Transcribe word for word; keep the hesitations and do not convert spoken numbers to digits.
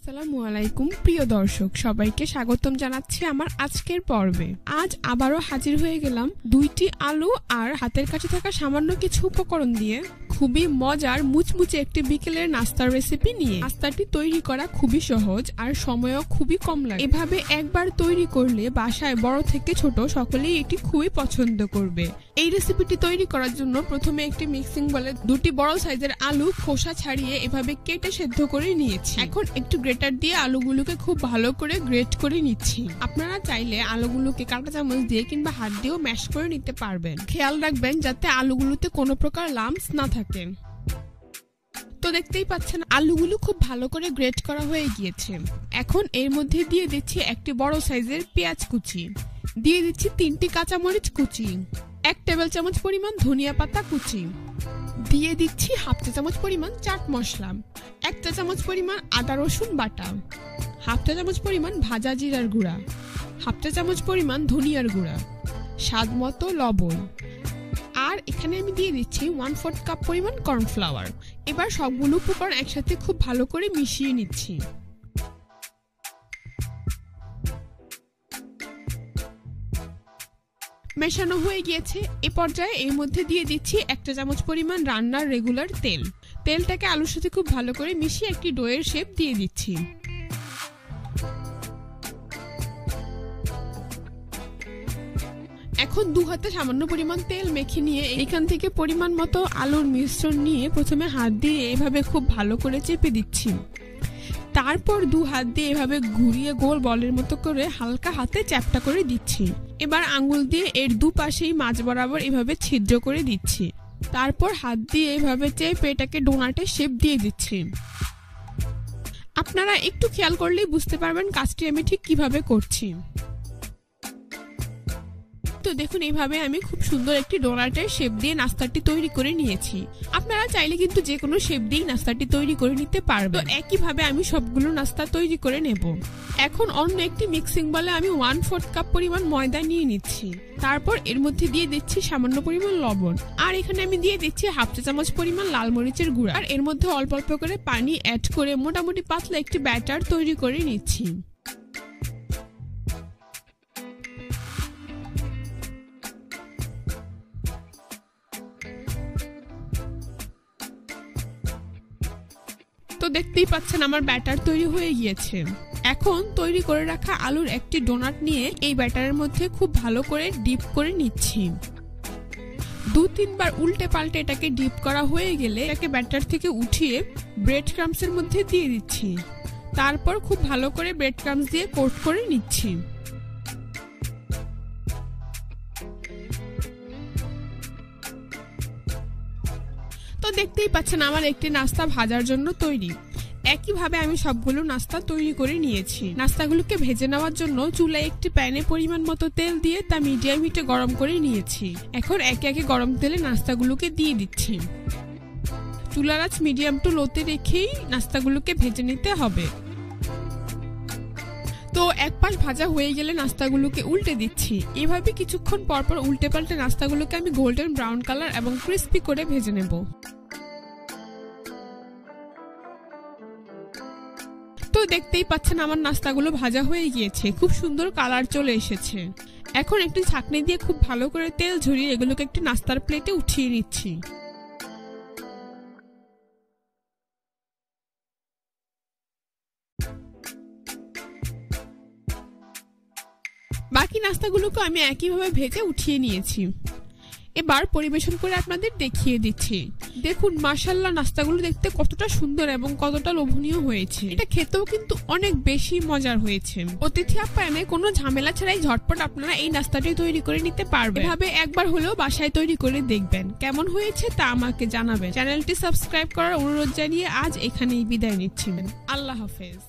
আসসালামু আলাইকুম প্রিয় দর্শক, সবাইকে স্বাগতম জানাচ্ছি আমার আজকের পর্বে। আজ আবারও হাজির হয়ে গেলাম দুইটি আলু আর হাতের কাছে থাকা সামান্য কিছু উপকরণ দিয়ে খুবই মজার মুচমুচে একটি বিকেলের নাস্তার রেসিপি নিয়ে। নাস্তাটি তৈরি করা খুবই সহজ আর সময়ও খুবই কম লাগে। এভাবে একবার তৈরি করলে বাসায় বড় থেকে ছোট সকলেই এটি খুবই পছন্দ করবে। এই রেসিপিটি তৈরি করার জন্য প্রথমে একটি মিক্সিং বলে দুটি বড় সাইজের আলু খোসা ছাড়িয়ে এভাবে কেটে সেদ্ধ করে নিয়েছি। এখন একটু গ্রেটার দিয়ে আলুগুলোকে খুব ভালো করে গ্রেট করে নিচ্ছি। আপনারা চাইলে আলুগুলোকে কাঁটা চামচ দিয়ে কিংবা হাত দিয়েও ম্যাশ করে নিতে পারবেন। খেয়াল রাখবেন যাতে আলুগুলোতে কোনো প্রকার লাম্পস না থাকে। তো দেখতেই পাচ্ছেন আলুগুলো খুব ভালো করে গ্রেট করা হয়ে গিয়েছে। এখন এর মধ্যে দিয়ে দিচ্ছি একটি বড় সাইজের পেঁয়াজ কুচি, দিয়ে দিচ্ছি তিনটি কাঁচামরিচ কুচি, এক টেবিল চামচ পরিমাণ ধনিয়া পাতা কুচি, দিয়ে দিচ্ছি হাফ চা চামচ পরিমাণ চাট মশলা, এক চা চামচ পরিমাণ আদা রসুন বাটা, হাফ চা চামচ পরিমাণ ভাজা জিরার গুঁড়া, হাফ চা চামচ পরিমাণ ধনিয়ার গুঁড়া, স্বাদ মতো লবণ, আর এখানে আমি দিয়ে দিচ্ছি ওয়ান ফোর্থ কাপ পরিমাণ কর্নফ্লাওয়ার। এবার সবগুলো উপকরণ একসাথে খুব ভালো করে মিশিয়ে নিচ্ছি। মেশানো হয়ে গিয়েছে। এ পর্যায়ে এর মধ্যে দিয়ে দিচ্ছি এক চা চামচ পরিমাণ রান্নার রেগুলার তেল। তেলটাকে আলুর সাথে খুব ভালো করে মিশিয়ে একটি ডোয়ের শেপ দিয়ে দিচ্ছি। এখন দু হাতে সামান্য পরিমাণ তেল মেখে নিয়ে এখান থেকে পরিমাণ মতো আলুর মিশ্রণ নিয়ে প্রথমে হাত দিয়ে এভাবে খুব ভালো করে চেপে দিচ্ছি। তারপর দু হাত দিয়ে এভাবে ঘুরিয়ে গোল বলের মতো করে হালকা হাতে চ্যাপটা করে দিচ্ছি। এবার আঙ্গুল দিয়ে এর দুপাশেই মাঝ বরাবর এভাবে ছিদ্র করে দিচ্ছি। তারপর হাত দিয়ে এভাবে চেপে এটাকে ডোনাটের শেপ দিয়ে দিচ্ছি। আপনারা একটু খেয়াল করলেই বুঝতে পারবেন কাজটি আমি ঠিক কিভাবে করছি। তো দেখুন এইভাবে আমি খুব সুন্দর একটি ডোনাটের শেপ দিয়ে নাস্তাটি তৈরি করে নিয়েছি। আপনারা চাইলে কিন্তু যে কোনো শেপ দিয়ে নাস্তাটি তৈরি করে নিতে পারবেন। একইভাবে আমি সবগুলো নাস্তা তৈরি করে নেব। এখন অন্য একটি মিক্সিং বলে আমি ওয়ান ফোর্থ কাপ পরিমাণ ময়দা নিয়ে নিচ্ছি। তারপর এর মধ্যে দিয়ে দিচ্ছি সামান্য পরিমাণ লবণ, আর এখানে আমি দিয়ে দিচ্ছি হাফ চা চামচ পরিমাণ লাল মরিচের গুঁড়া, আর এর মধ্যে অল্প অল্প করে পানি অ্যাড করে মোটামুটি পাতলা একটি ব্যাটার তৈরি করে নিচ্ছি। তো দেখতেই পাচ্ছেন আমার ব্যাটার তৈরি হয়ে গিয়েছে। এখন তৈরি করে রাখা আলুর একটি ডোনাট নিয়ে এই ব্যাটারের মধ্যে খুব ভালো করে ডিপ করে নিচ্ছি। দু তিনবার উল্টে পাল্টে এটাকে ডিপ করা হয়ে গেলে এটাকে ব্যাটার থেকে উঠিয়ে ব্রেড ক্রাম্বসের মধ্যে দিয়ে দিচ্ছি। তারপর খুব ভালো করে ব্রেড ক্রাম্বস দিয়ে কোট করে নিচ্ছি। তো দেখতেই পাচ্ছেন আমার একটি নাস্তা ভাজার জন্য তৈরি। একইভাবে আমি সবগুলো নাস্তা তৈরি করে নিয়েছি। নাস্তাগুলোকে ভেজে নেওয়ার জন্য চুলায় একটি প্যানে পরিমাণ মতো তেল দিয়ে তা মিডিয়াম হিটে গরম করে নিয়েছি। এখন একে একে গরম তেলে নাস্তাগুলোকে দিয়ে দিচ্ছি। চুলার আঁচ মিডিয়াম টু লোতে রেখেই নাস্তাগুলোকে ভেজে নিতে হবে। তো এক পাশ ভাজা হয়ে গেলে নাস্তাগুলোকে উল্টে দিচ্ছি। এভাবে কিছুক্ষণ পর পর উল্টে পাল্টে নাস্তাগুলোকে আমি গোল্ডেন ব্রাউন কালার এবং ক্রিস্পি করে ভেজে নেব। তো দেখতেই পাচ্ছেন আমার নাস্তাগুলো ভাজা হয়ে গিয়েছে, খুব সুন্দর কালার চলে এসেছে। এখন একটি ছাঁকনি দিয়ে খুব ভালো করে তেল ঝরিয়ে এগুলোকে একটি নাস্তার প্লেটে উঠিয়ে নিচ্ছি। বাকি নাস্তাগুলোকে আমি একইভাবে ভেজে উঠিয়ে নিয়েছি। এবার পরিবেশন করে আপনাদের দেখিয়ে দিচ্ছি। দেখুন মাশাআল্লাহ নাস্তাগুলো দেখতে কতটা সুন্দর এবং কতটা লোভনীয় হয়েছে। এটা খেতেও কিন্তু অনেক বেশি মজার হয়েছে। অতিথি আপ্যায়নে কোনো ঝামেলা ছাড়াই ঝটপট আপনারা এই নাস্তাটি তৈরি করে নিতে পারবেন। এভাবে একবার হলেও বাসায় তৈরি করে দেখবেন, কেমন হয়েছে তা আমাকে জানাবেন। চ্যানেলটি সাবস্ক্রাইব করার অনুরোধ জানিয়ে আজ এখানেই বিদায় নিচ্ছি। আল্লাহ হাফেজ।